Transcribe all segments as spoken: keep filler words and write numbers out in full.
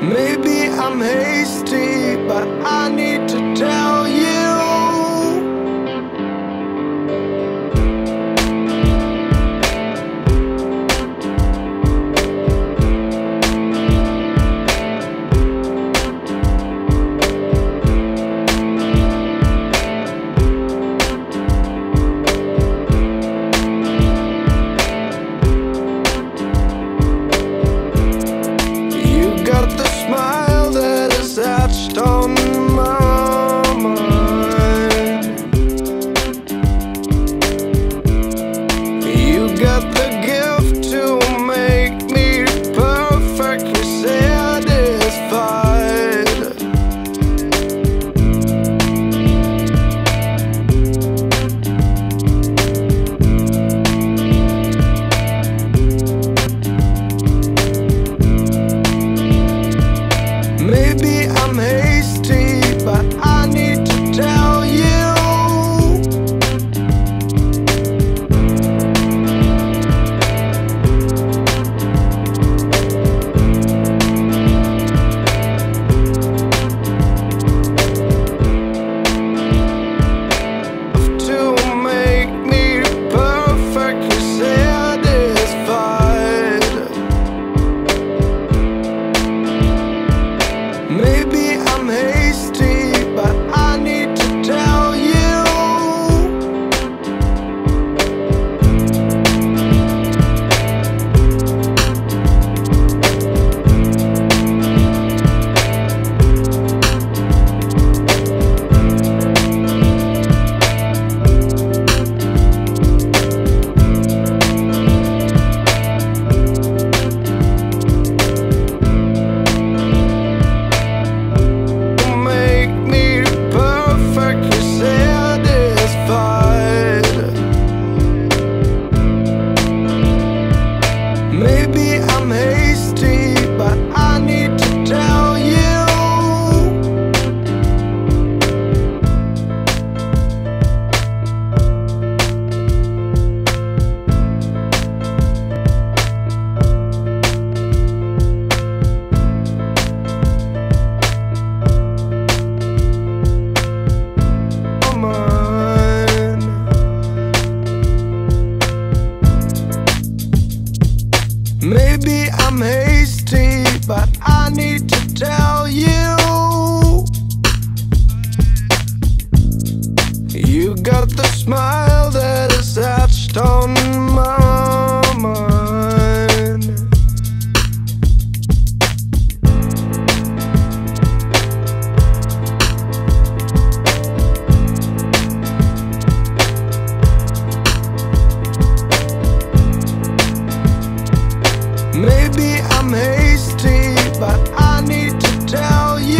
Maybe I'm hasty, but I need to tell you. Smile that is etched on my mind. You got the gift to make me perfectly satisfied. Maybe I'm hasty, but I need to tell you. To make me perfectly satisfied. Maybe I'm hasty, but I need to tell you. Maybe I'm hasty, but I need to tell you. Come on. Maybe I'm hasty, but I need to tell you. You got the smile that is etched on my mind. Maybe I'm hasty, but I need to tell you.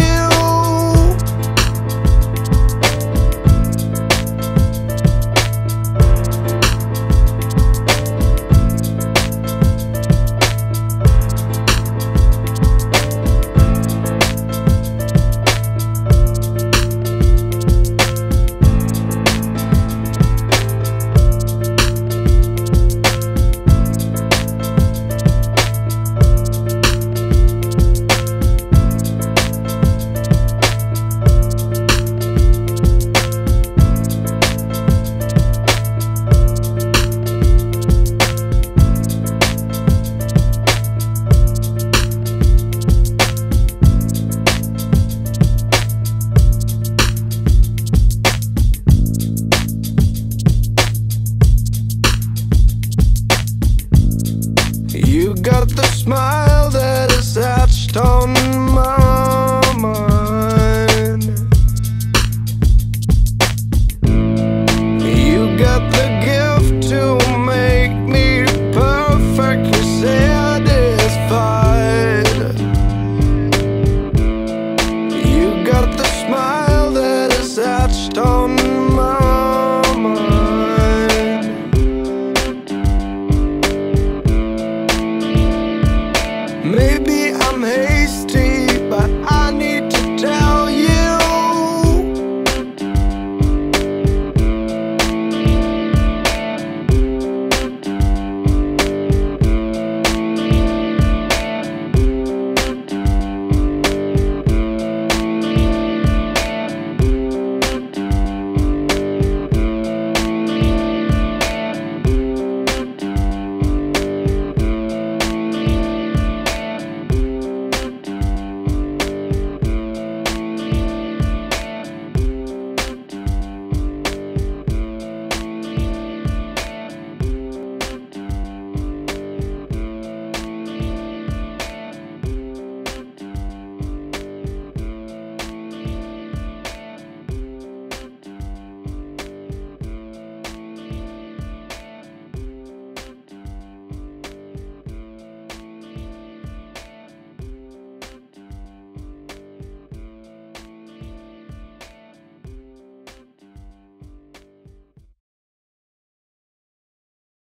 You got the smile that is etched on